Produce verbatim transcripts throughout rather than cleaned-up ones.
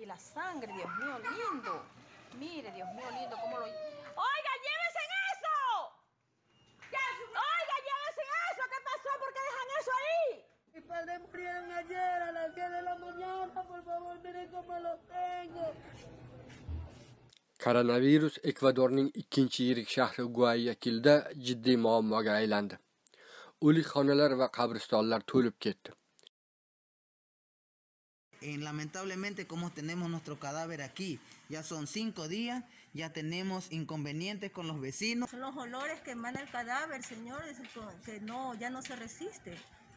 la sangre, Dios mío lindo. Mire, Dios mío lindo, cómo lo... ¡Oiga, llévese eso! ¡Oiga, llévese eso! ¿Qué pasó? ¿Por qué dejan eso ahí? Mis padres murieron ayer a las diez de la mañana. Por favor, miren cómo lo tengo. Koronavirus Ekvadorning ikkinchi yirik shahri Guayaquilda jiddiy muammoga aylandi. O'likxonalar va qabristonlar to'lib ketdi. Eh, lamentablemente, como tenemos nuestro cadáver aquí, ya son cinco días, ya tenemos inconvenientes con los vecinos. Son los olores que emana el cadáver, señores, que no, ya no se resiste.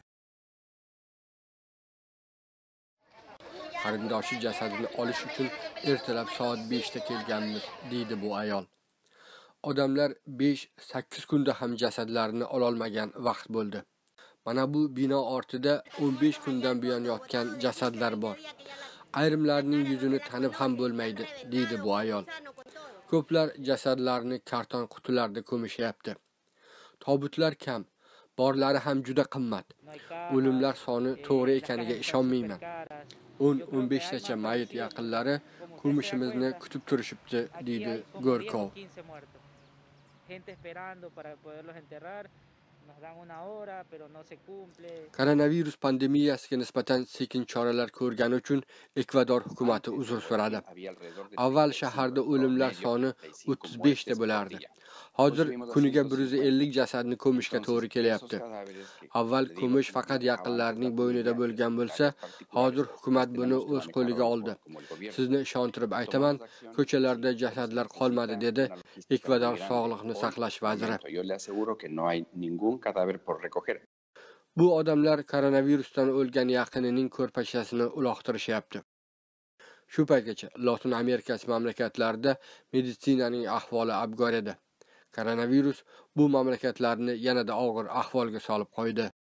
Qarindoshi jasadini olish uchun ertalab soat beshda kelganmiz, deydi bu ayol. Odamlar besh sakkiz kunda ham jasadlarini ololmagan vaqt bo'ldi. Mana bu bino ortida o'n besh kundan buyon yotgan jasadlar bor. Ayrimlarning yuzini tanib ham bo'lmaydi, deydi bu ayol. Ko'plar jasadlarni karton qutilarda ko'mishyapti. Tobutlar kam, borlari ham juda qimmat. O'limlar soni to'g'ri ekaniga ishonmayman. o'n o'n besh tacha mayit yaqinlari ko'mishimizni kutib turishibdi, deydi Go'rkov. Koronavirus pandemiyasiga nisbatan sekin choralar ko'rgani uchun Ekvador hukumatı uzr so'radi. Avval shaharda o'limlar soni o'ttiz besh ta bo'lardi. Hozir kuniga bir yuz ellik jasadni ko'mishga to'g'ri kelyapti. Avval ko'mish faqat yaqinlarning bo'ynida bo'lgan bo'lsa, hozir hukumat buni o'z qo'liga oldi. Sizni ishontirib aytaman, ko'chalarda jasadlar qolmadi, dedi Ekvador sog'liqni saqlash vaziri. Bu odamlar koronavirusdan o'lgan yaqinining ko'rpachasini uloqtirishyapti. Shu paytgacha Lotin Amerikasi mamlakatlarida meditsinaning ahvoli abgor edi. Koronavirus bu mamlakatlarni yanada og'ir ahvolga solib qo'ydi.